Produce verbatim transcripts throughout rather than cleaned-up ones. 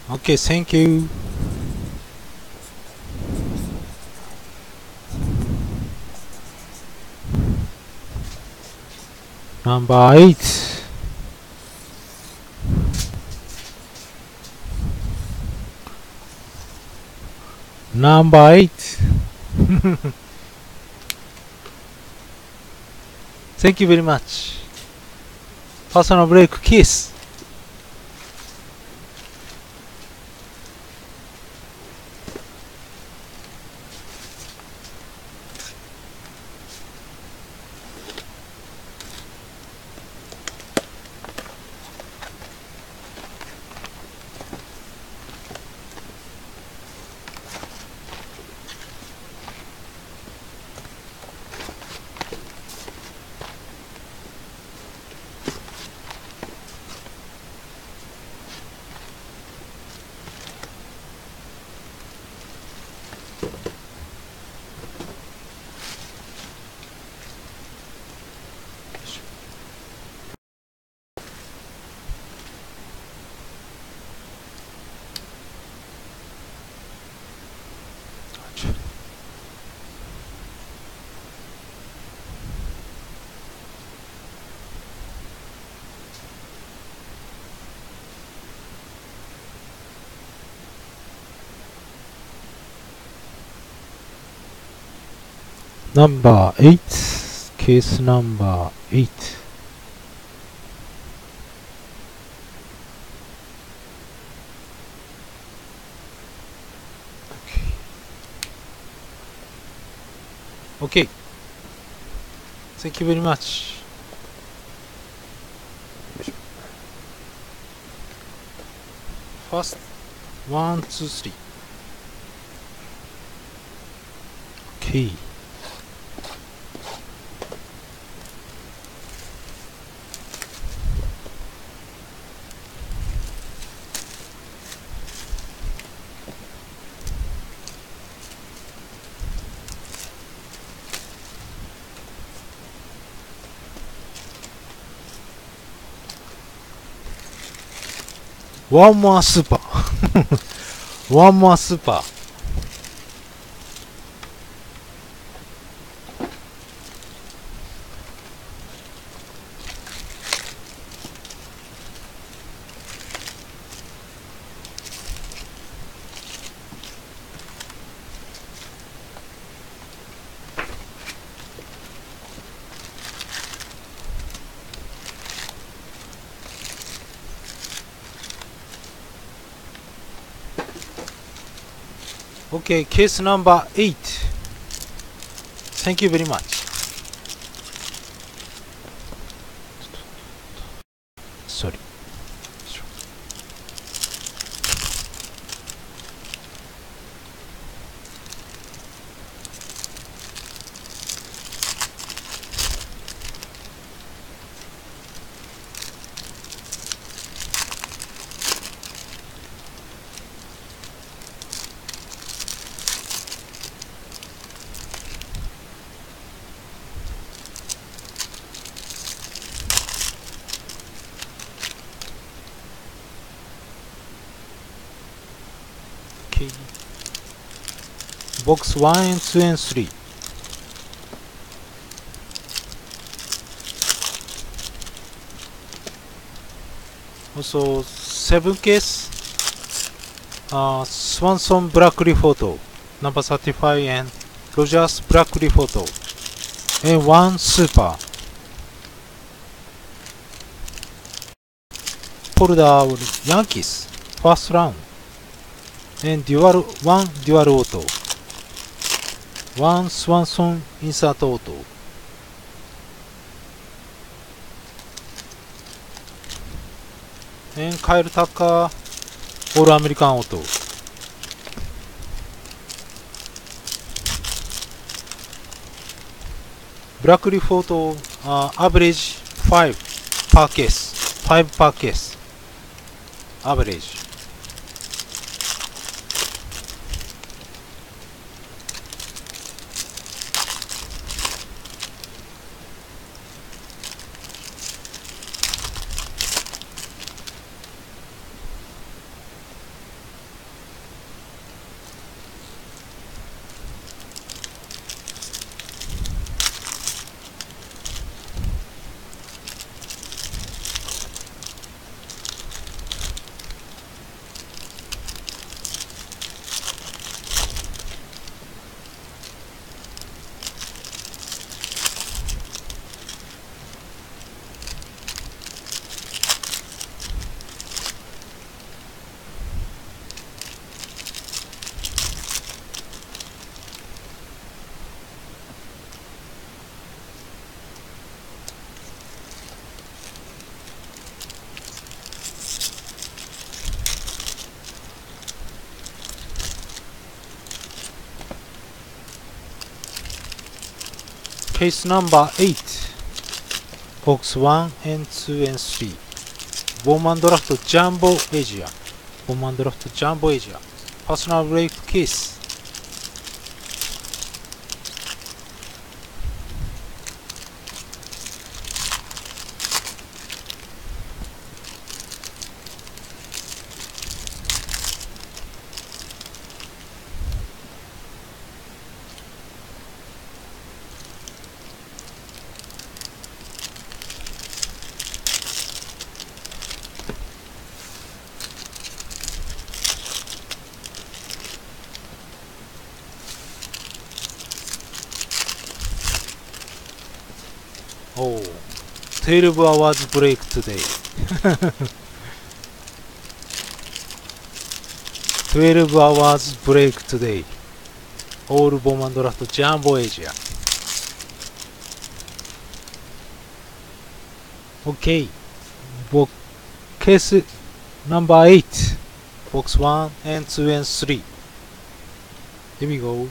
Okay, thank you. Number eight. Number eight. Thank you very much. Personal break kiss. Number eight. Case number eight. Okay. Thank you very much. First, one, two, three. Okay. One more super. One more super. Okay, case number eight. Thank you very much. Sorry. Okay. Box one and two and three. Also, seven case. Uh, Swanson Blackley photo. Number thirty-five and Rogers Blackley photo. And one super. Folder Yankees. First round. And dual one dual auto. One Swanson insert auto. And Kyle Tucker All American auto. Blackley photo uh, average five per case. five per case. Average. Case number eight. Box one and two and three. Bomb and Draft Jumbo Asia. Bomb and Draft Jumbo Asia. Personal break case. Oh, twelve hours break today. twelve hours break today. All Bomb and Draft Jumbo Asia. Okay. Box case number eight. Box one and two and three. Here we go.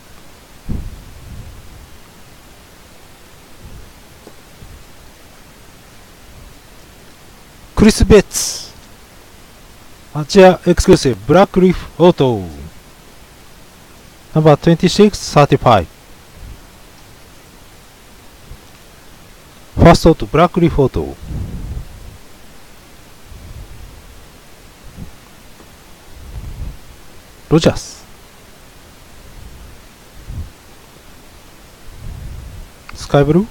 Chris Betts, Asia exclusive, Black Leaf Auto, number twenty-six thirty-five. First auto, Black Leaf Auto. Rogers. Sky Blue.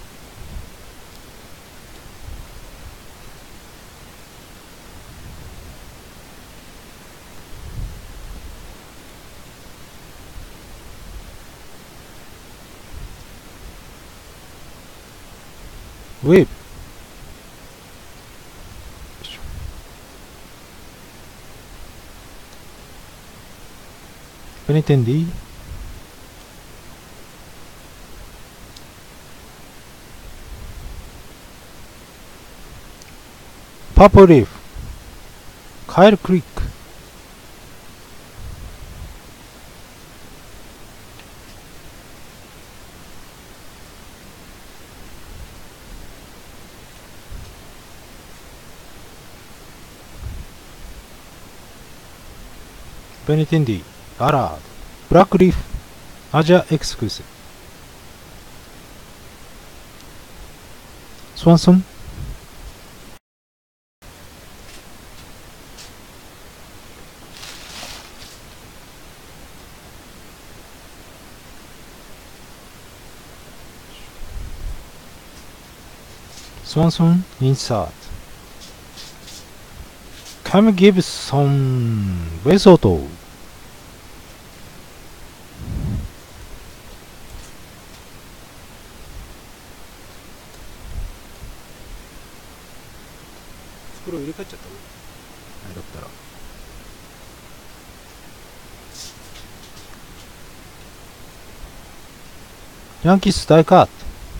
Wave. Benintendi. Purple Leaf. Kyle Creek. Benintendi. Allard. Black Leaf. Asia exclusive. Swanson. Swanson insert. Cam Gibson. Base auto.袋入れ替えちゃったの？あれだったら。ヤンキース大カット。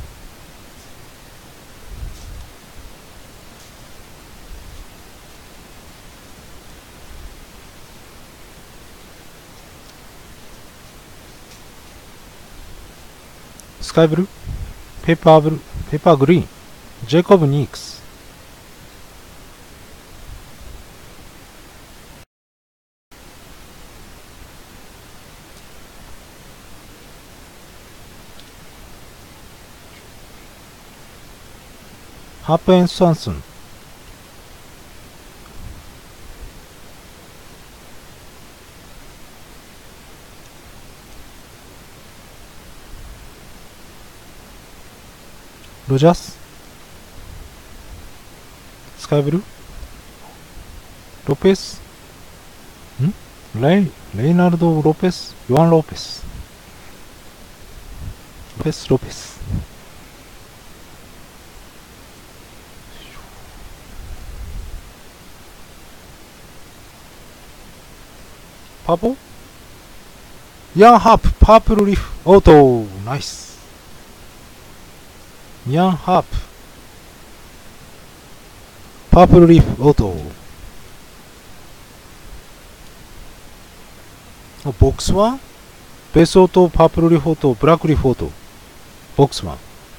スカイブルー、ペーパーブルー、ペーパーグリーン、ジェイコブ・ニークス。ハープ・エン・スワンソン。ロジャース、スカイブルー、ロペス、んレイ、レイナルド・ロペス、ヨアン・ロペス、ロペス、ロペス。パーポーヤン・ハープ、パープル・リフ、オート、ナイス。ヤンハープパープルリーフオート。ボックスワンベースオートパープルリーフオートブラックリーフオートボックスワン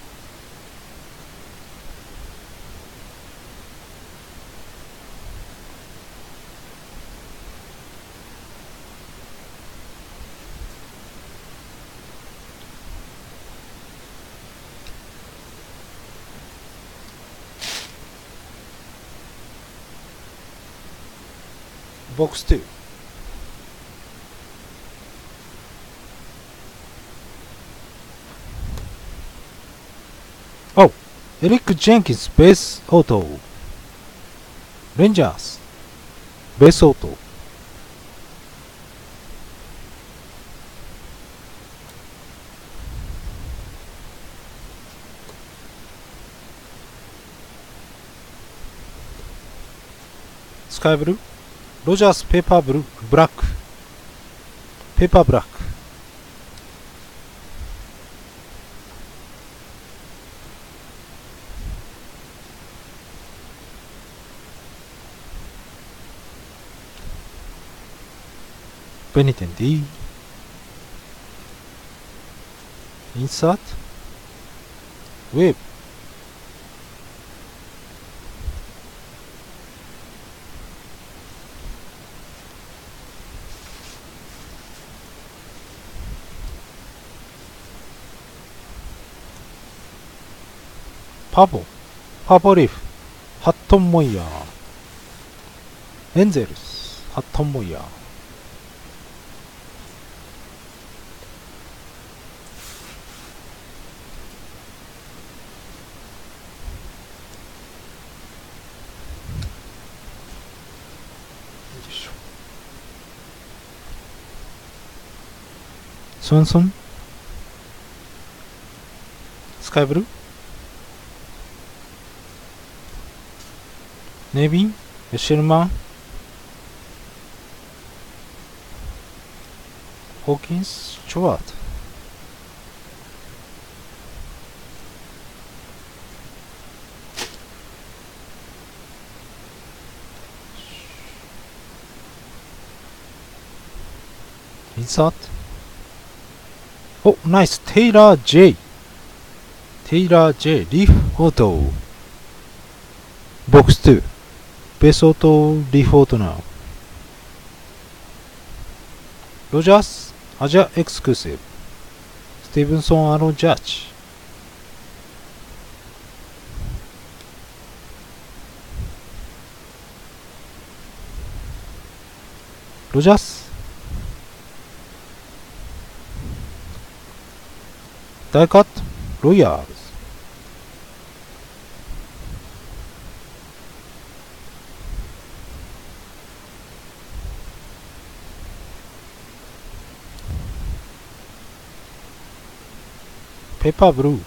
Box two. Oh, Eric Jenkins, Bass Auto. Rangers, Bass Auto. Sky Blue, Rogers Paper Blue, Black, Paper Black. Penitent D. Insert. Wave. Purple, Purple Leaf, Hutton Moyer, Angels, Hutton Moyer. Swanson, Sky Blue, Nevin, Sherman, Hawkins, Stewart. Insert. Oh, nice. Taylor J. Taylor J. Leaf Auto. Box two. Bass Auto, Leaf Auto now. Rogers, Asia Exclusive. Stevenson, Aaron Judge. Rogers. Die cut, Royals. Paper Blue.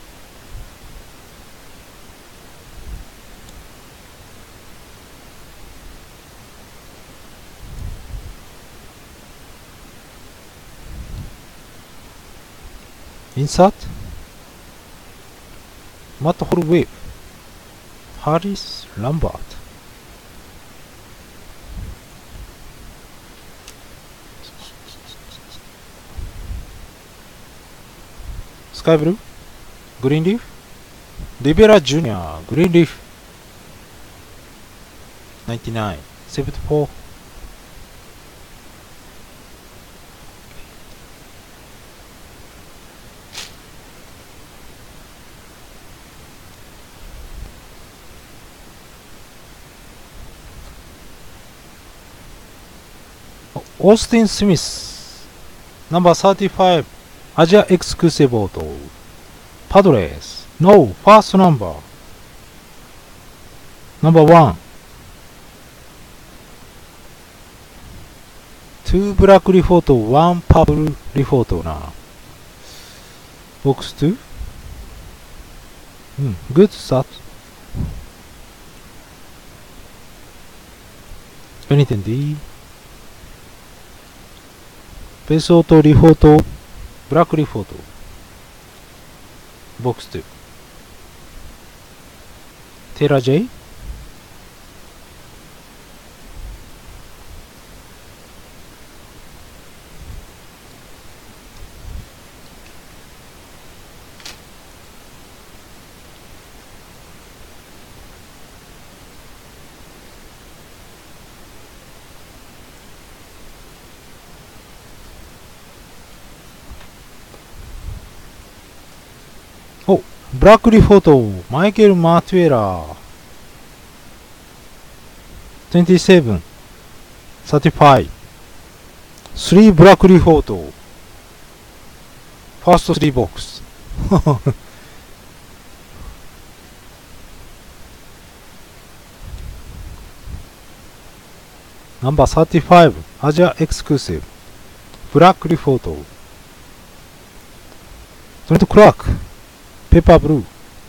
Insert. Matt Hall Wave. Harris Lambert. Sky Blue. Green Leaf. Rivera Junior Green Leaf. ninety-nine. seventy-four. Austin Smith, number thirty-five, Asia Exclusive Auto. Padres, no, first number. Number one. Two black leaf auto, one purple leaf auto now. Box two. Hmm, good start. Anything D. Bass Auto, Leaf Auto, Black Leaf Auto. Box two. Taylor J. Oh, Black Leaf Auto, Michael Matuela. twenty-seven. thirty-five. three black leaf auto. First three box. Number thirty-five. Asia exclusive. Black leaf auto. Trent Clark. Pepper blue.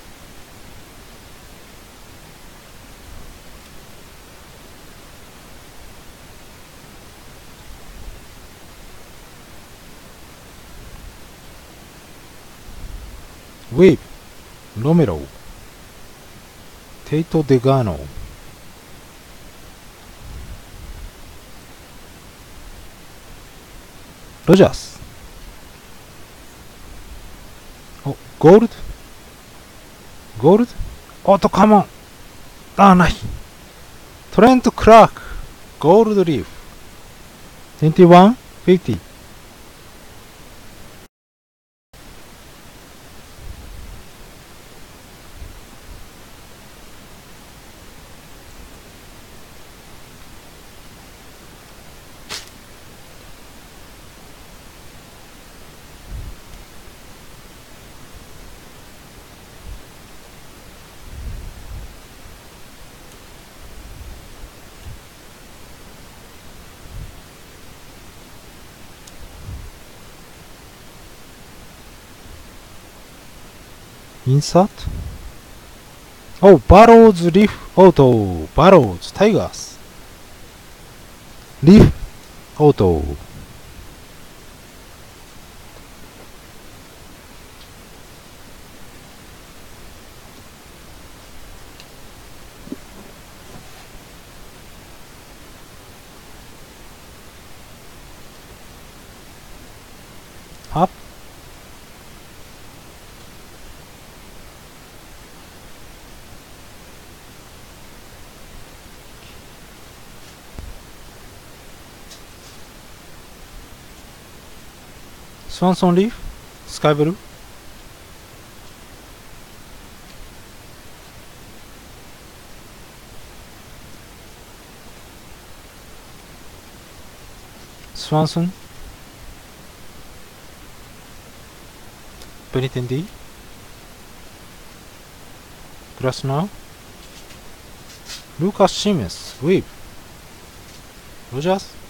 Wave. Romero. Tato Degano. Rogers. Oh, gold? Gold? Oh, come on! Ah, nice! Trent Clark. Gold leaf. twenty-one fifty. Insert? Oh, Barrows Leaf Auto. Barrows Tigers. Leaf Auto. Up. Swanson Leaf, Sky Blue. Swanson. Benetton D. Krasnow. Lucas Siemens, Wave. Rogers.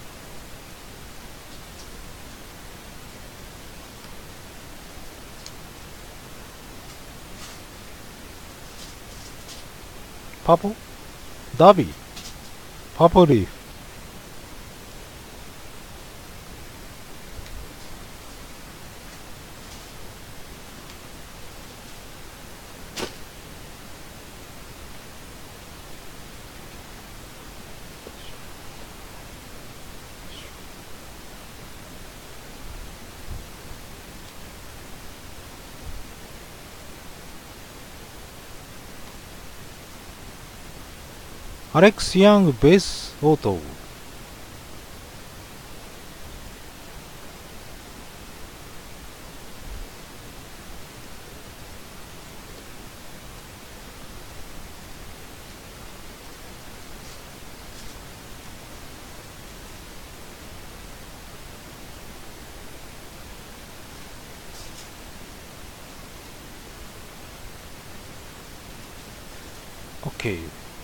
Purple. Derby. Purple Leaf. Alex Young Base Auto. Okay.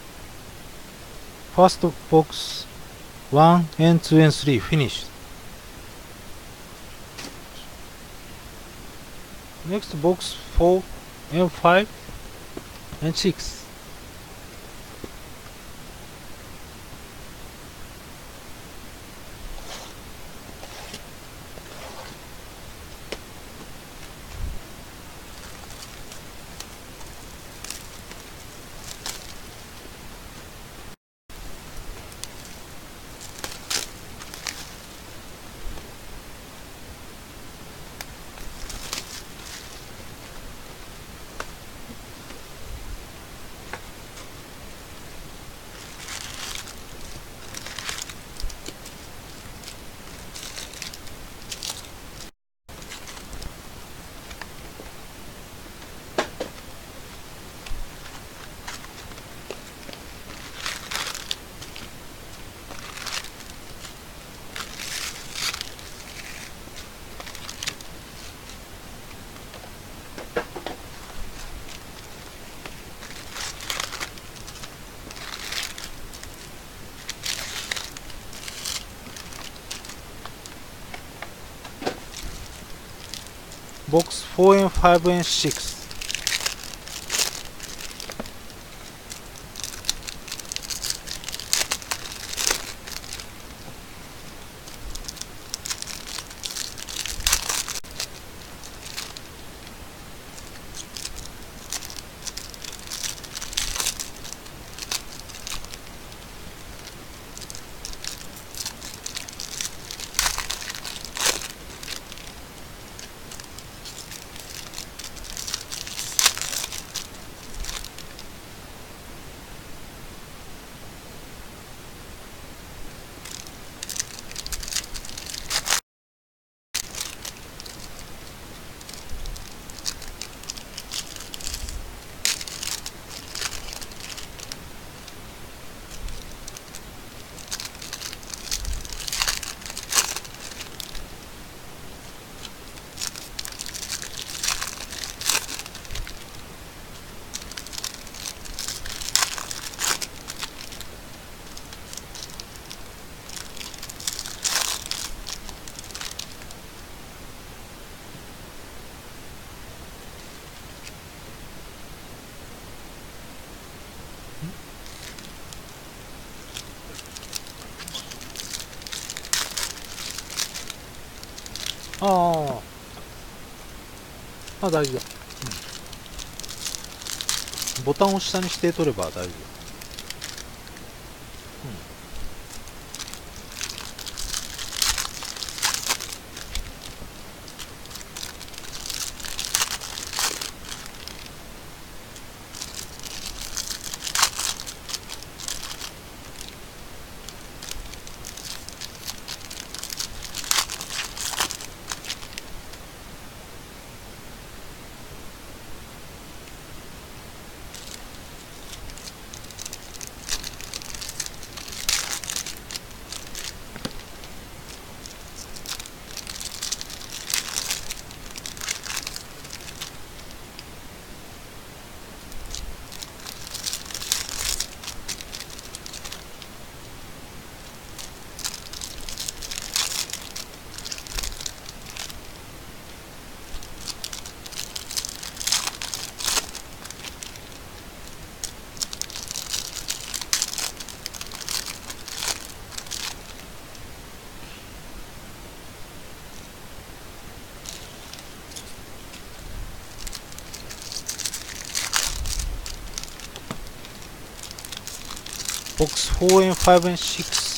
First box one and two and three finished. Next box four and five and six. box four and five and six.ああ、あ、大丈夫だ、うん。ボタンを下にして取れば大丈夫。box four and five and six.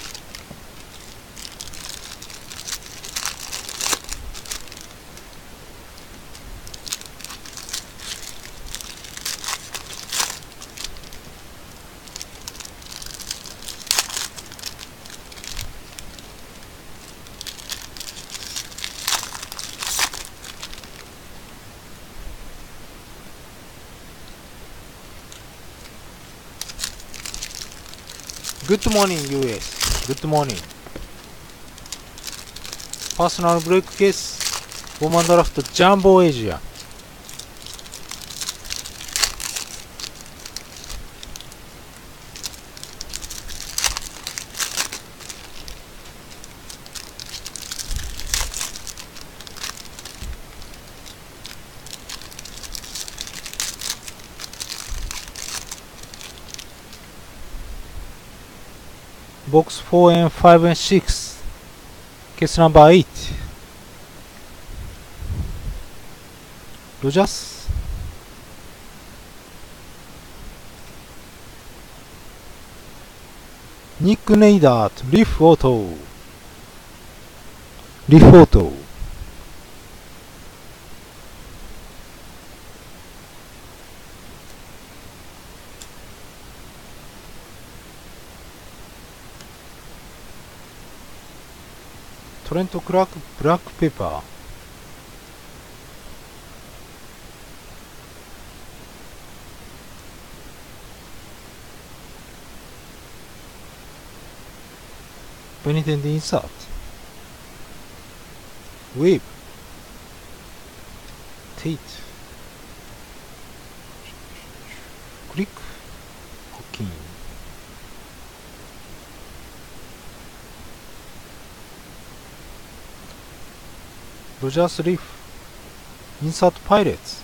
Good morning, U S. Good morning. Personal briefcase, Woman Draft Jumbo Asia. Box four and five and six. Case number eight. Rogers. Nick Neidert, Leaf Auto. Leaf Auto. Trent Clark, Black Pepper. Penitent insert. Whip. Tate. Click. Hooking. Rogers Leaf. Insert pilots.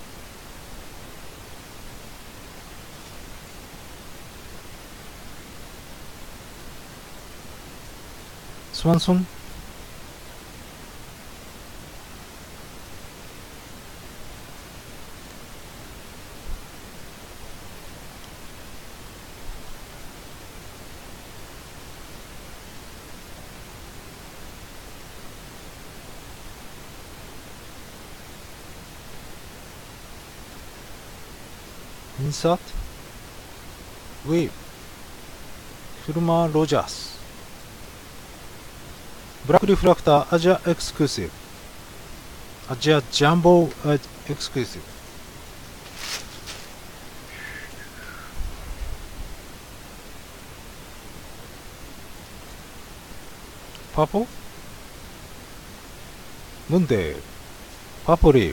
Swanson. Insert Wave Firma Rogers Black Refractor Asia Exclusive Asia Jumbo Exclusive Purple Monday Purple Leaf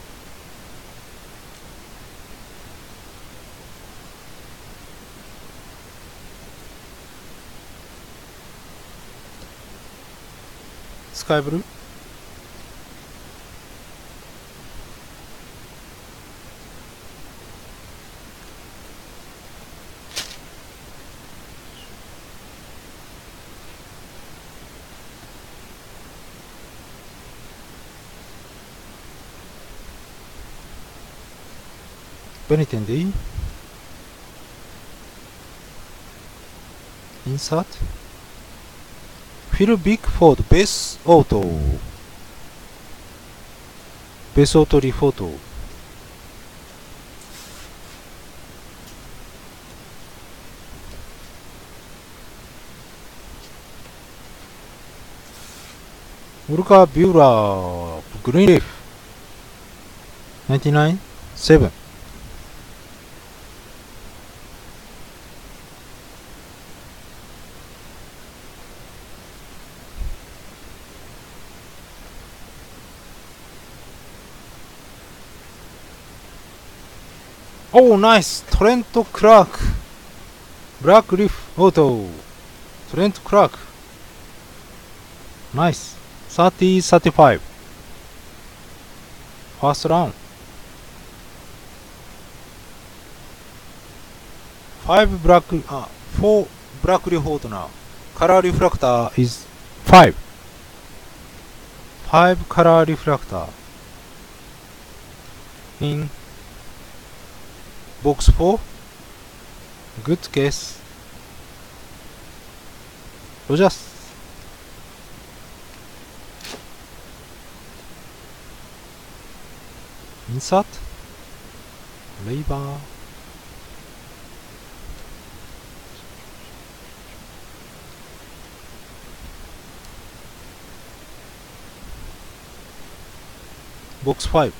Sky Blue Benetton D Insert Phil Bickford Base Auto Base Auto Rephoto Ulka Bueller Green Leaf ninety-nine seven Oh, nice! Trent Clark Black Leaf Auto Trent Clark Nice! thirty thirty-five First round five black, uh, four black leaf auto now. Color refractor is five. five color refractor in box four. Good guess. Rogers. Insert. Labor. Box five.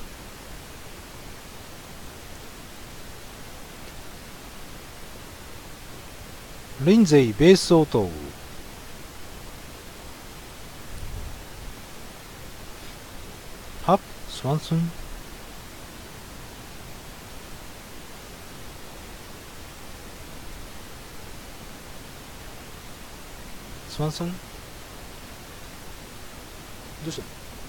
Lindsay Base Auto. Hub Swanson. Swanson. どうした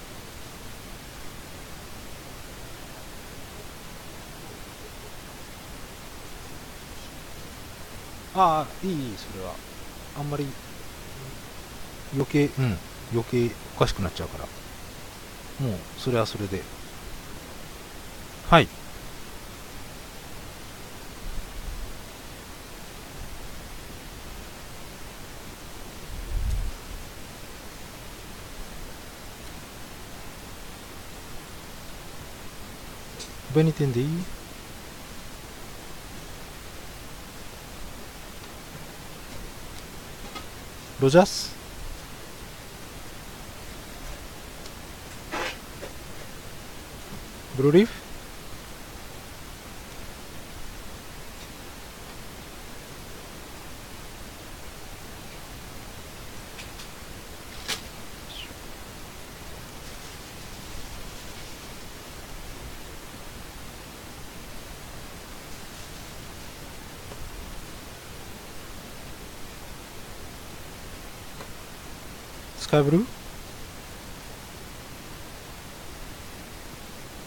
ああ、いい、いい、それは。あんまり、余計、うん、余計おかしくなっちゃうから。もう、それはそれで。はい。ベニテンでいいロジャースブルーリーフスカイブルー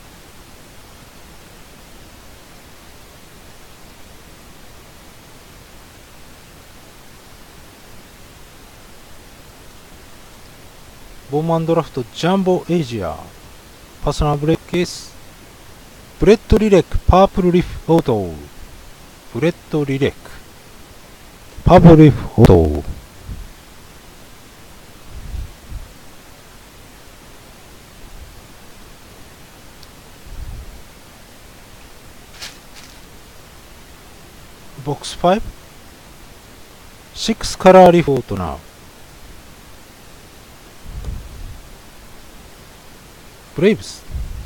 ボーマンドラフトジャンボエイジアパーソナルブレーキケースブレッドリレックパープルリフオートブレッドリレックパープルリフオートボックスファイブ シックスカラーリフオートナウブレイブス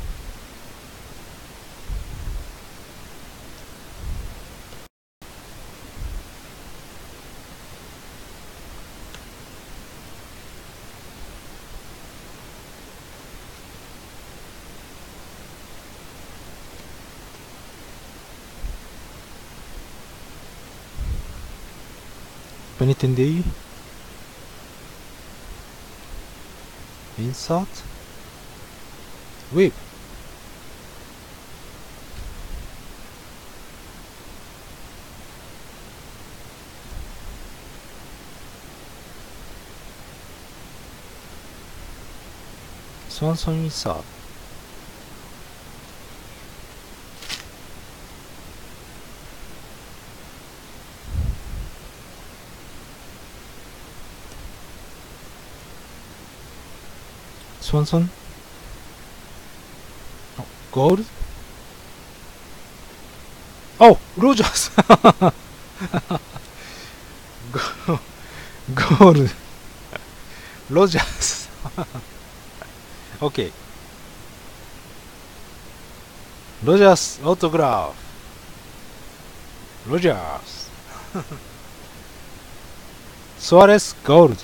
Anything D? Insert? Whip. Swanson insert. Swanson. Oh, gold. Oh, Rogers. Gold. Rogers. Okay. Rogers autograph. Rogers. Suarez gold.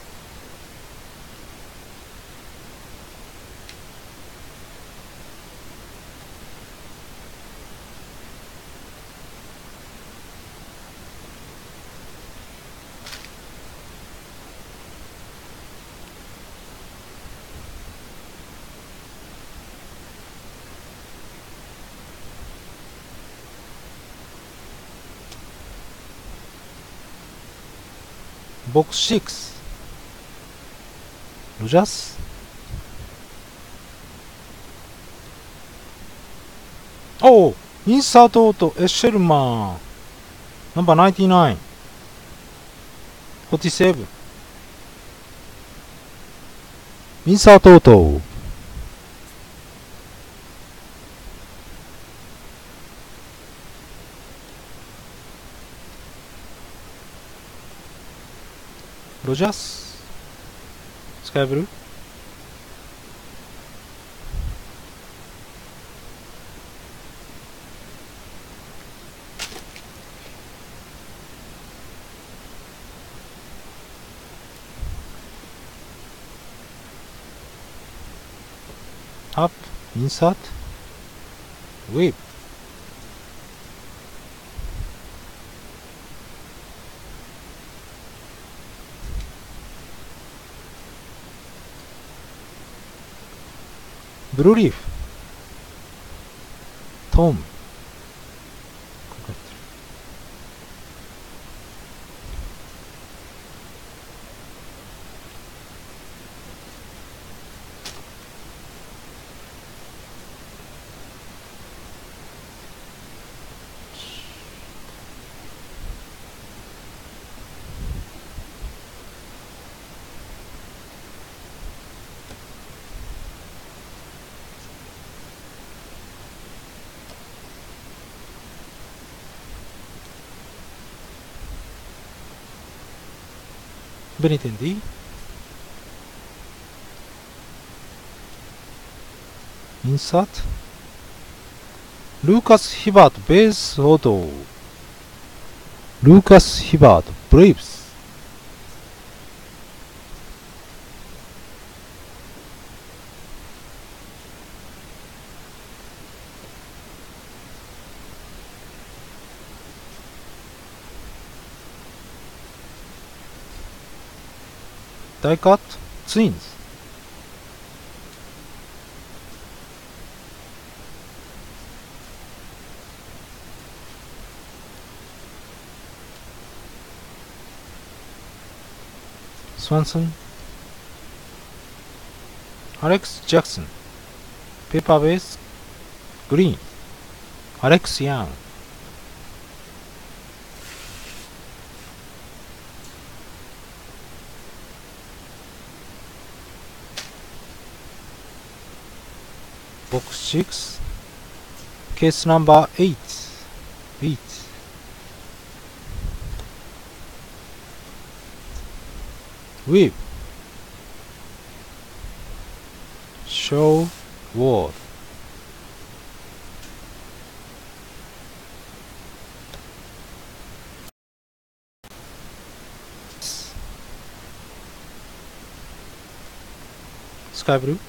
Box six. Rogers. Oh, insert auto Eshelman. Number ninety-nine. forty-seven. Insert auto. Rogers. Sky blue. Up, insert, whip. Blue leaf. Tom. Benintendi. Insert. Lucas Hibbert base auto. Lucas Hibbert Braves. Die cut Twins. Swanson. アレックス・ジャクソン。ペーパーベース、グリーン。アレックス・ヤング。ボックスシックス。ケースナンバーエイト。エイト。ウィーブ。ショー・ウォード。スカイブルー。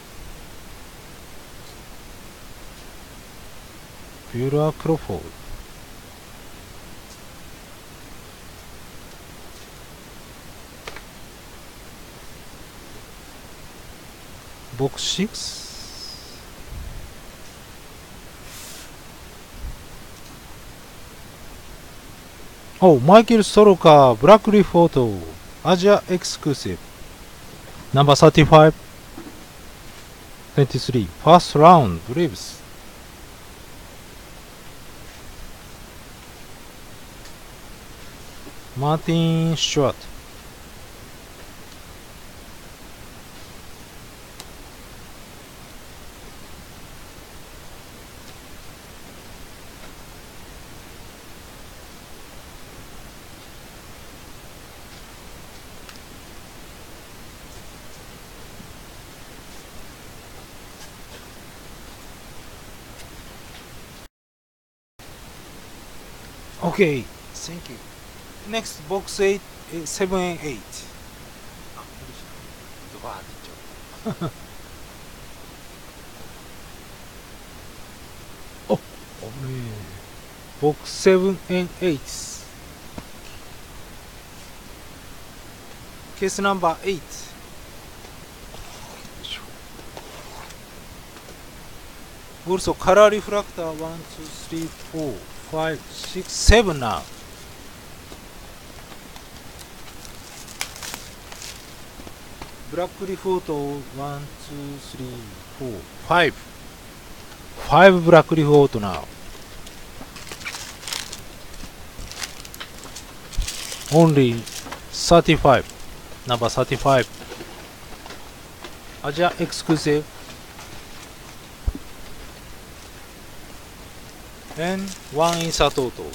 ビューラー・クロフォード。ボックスシックス。お、マイケル・ストローカー、ブラックリーフォート、アジアエクスクルーシブ。ナンバーサーティファイブ、トゥエンティスリー、ファーストラウンド、ブレーブス。マーティン・シュワート。Okay, thank you. Next, box eight, eh, seven and eight. あ、無理しない。ドバーって言っちゃう。お、危ねえ。box seven and eight. ケースナンバーeight。Also, color refractor one, two, three, four, five, six, seven now. Black refractor one, two, three, four, five. Five black refractor now. Only thirty-five. Number thirty-five. Asia exclusive. And one insert auto.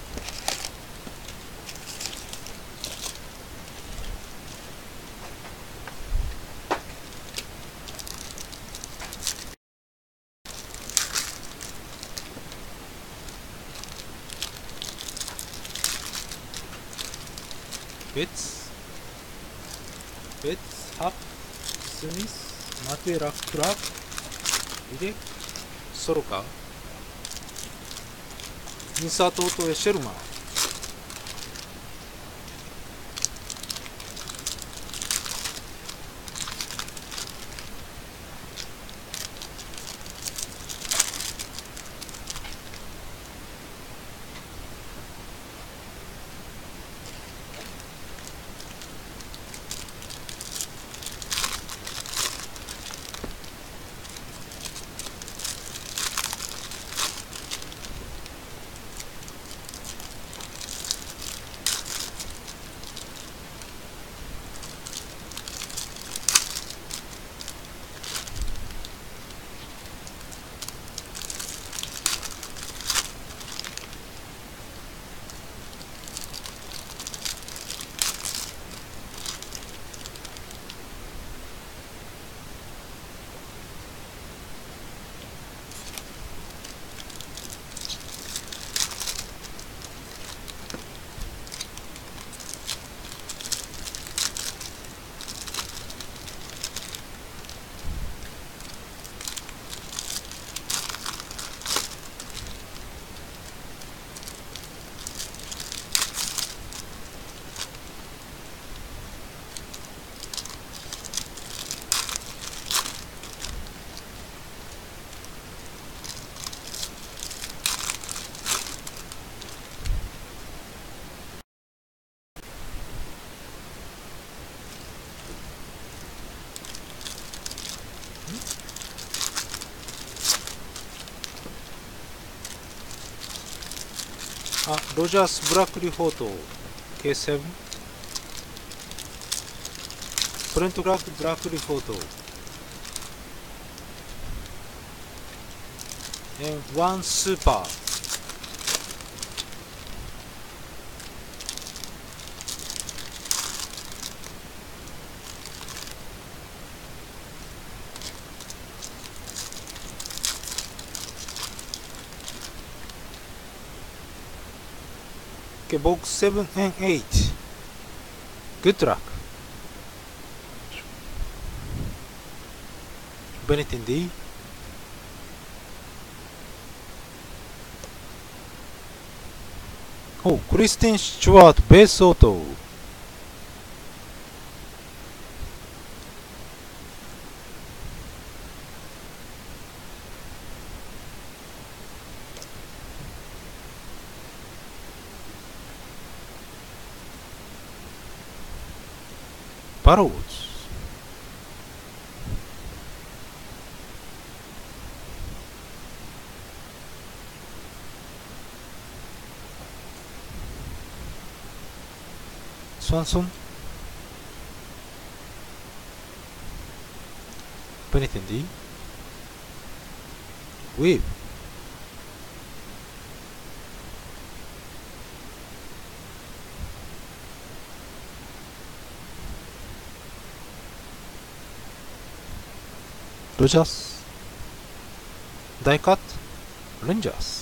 Betts, Betts, Hub, Smith, Matera, Clark, Ide, Soroka. Insert auto へシェルマン。 あ、ロジャース・ブラックリフォート ケーセブン トレント・クラーク・ブラックリフォート and ワンスーパーOkay, box seven and eight. Good luck. Benetton D. Oh, Kristen Stewart, base auto. Barrows. Swanson. Benetton D. Wave. Rogers. Die cut. Rangers.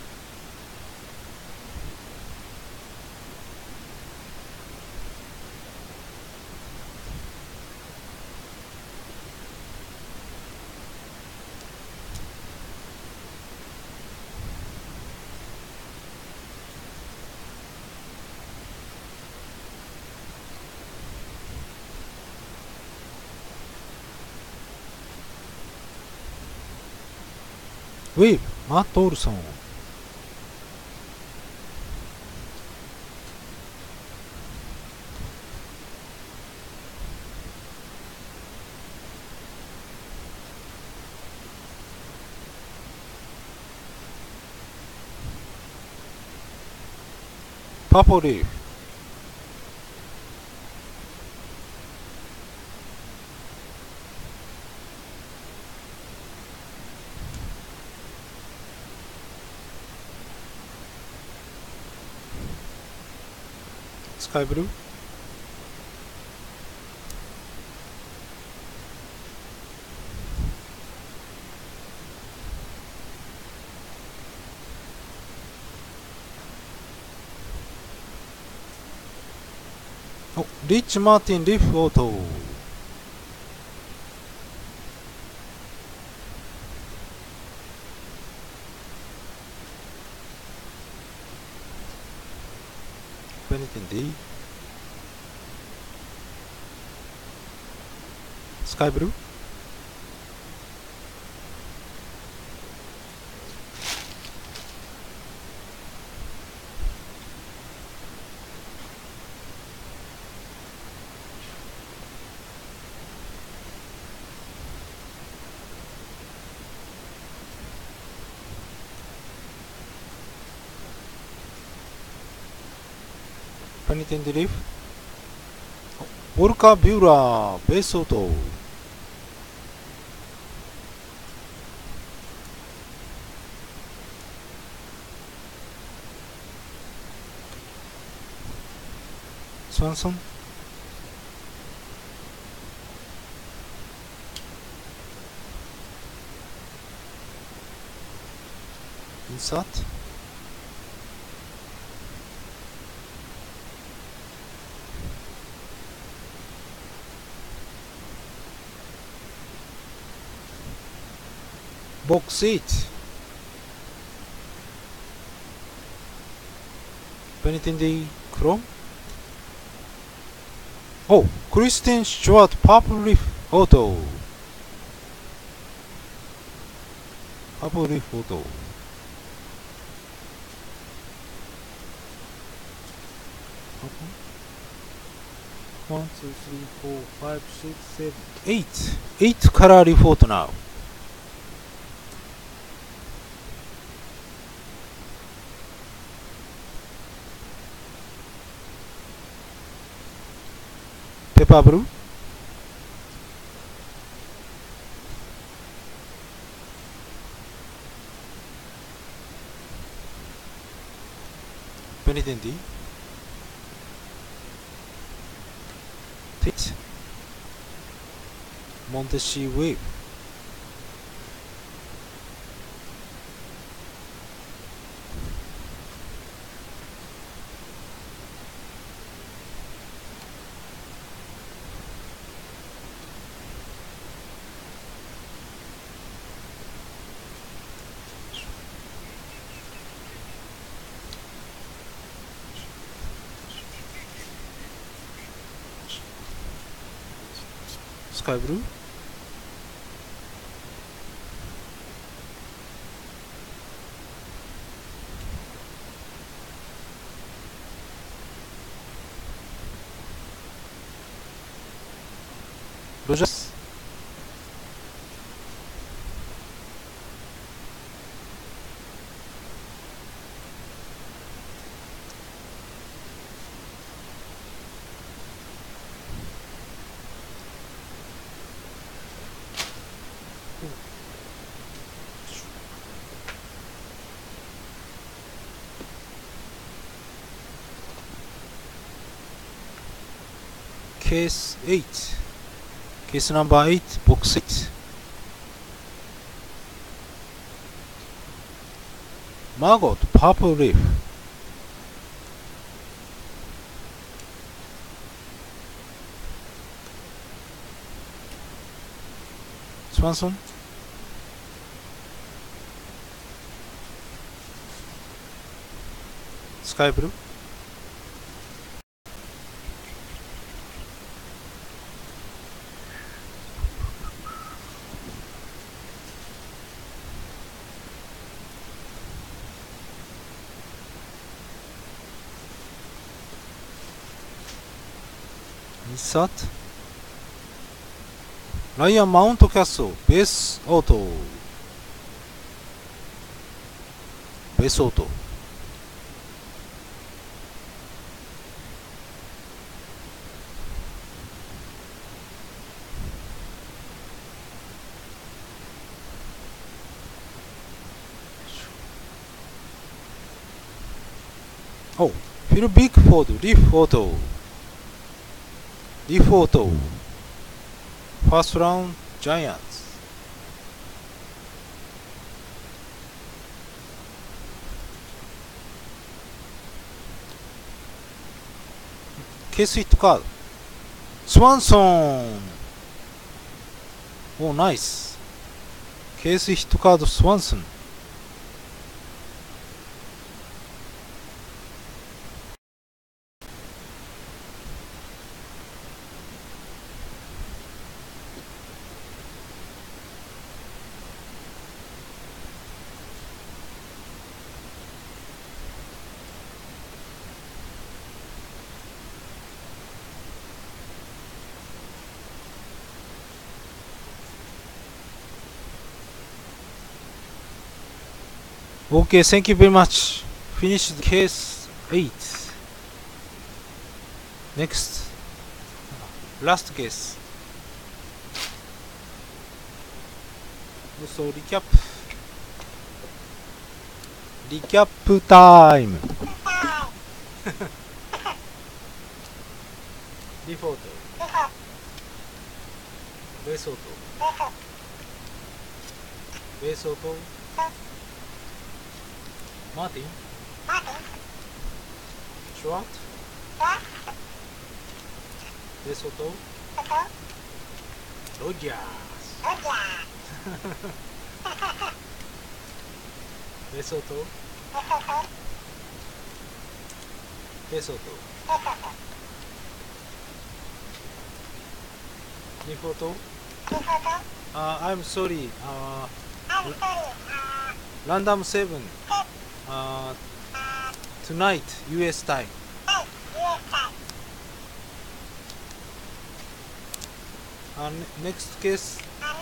Wave. Matt Olson. Purple Leaf. Sky Blue. Oh, Rich Martin Leaf Auto. Benetton D. Sky Blue. Benetton D Leaf. Volker Buehler Base Auto. Swanson. Insert. Box eight. Benetton D Chrome. Oh, Kristen Stewart Purple Leaf Auto. Purple Leaf Auto. One, two, three, four, five, six, seven, eight. Eight color leaf auto now. ペーブルベニデンディティッモンテシーウェーブスカイブルーロジャースケースエイトケースナンバーエイトボックスエイトマゴットパープルリーフスワンソンスカイブルーインサートライアンマウントキャッスルベースオートベースオートおフィル・ビッグフォードリーフオートリーフオートファーストラウンドジャイアンツケースヒットカードスワンソンおナイスケースヒットカードスワンソンOkay, thank you very much. Finish the case eight. Next, last case. So recap. Recap time. Default. Base auto. Base auto. Martin. Short. Base auto. Rogers. Base auto. Base auto. Leaf auto. Uh, I'm sorry. Uh, random seven. Uh, tonight, U S time. Uh, next case.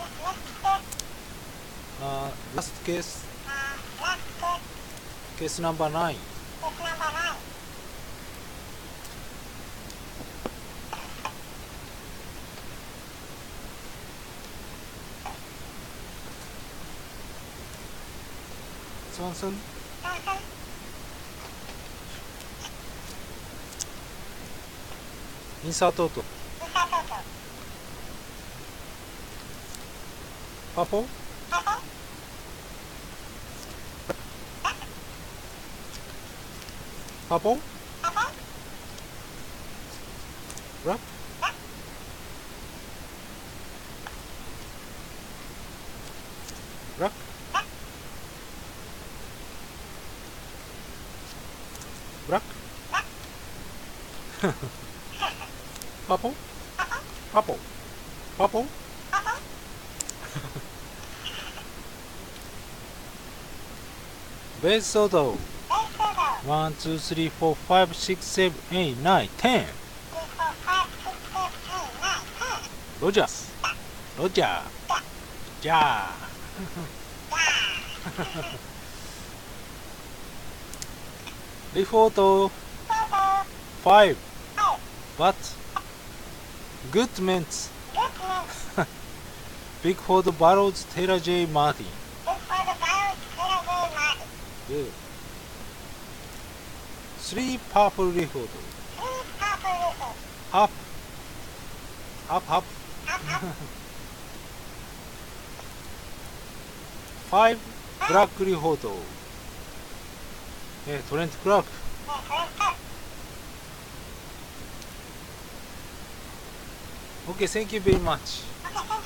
Uh, last case. Case number nine. スワンソンインサートとパポパポラップラックブラックパポパポパポベースソードワン、ツー、スリー、フォー、ファイブ、シックス、セブン、エイト、ナイン、テンロジャースロジャーじゃあリフォートファイブバットグッドメンツビッグフォードバローズテイラー・ジェイ・マーティンGood. Three purple record. Up. Up, up. Five black record. えー、トレント・クラーク。Okay, thank you very much.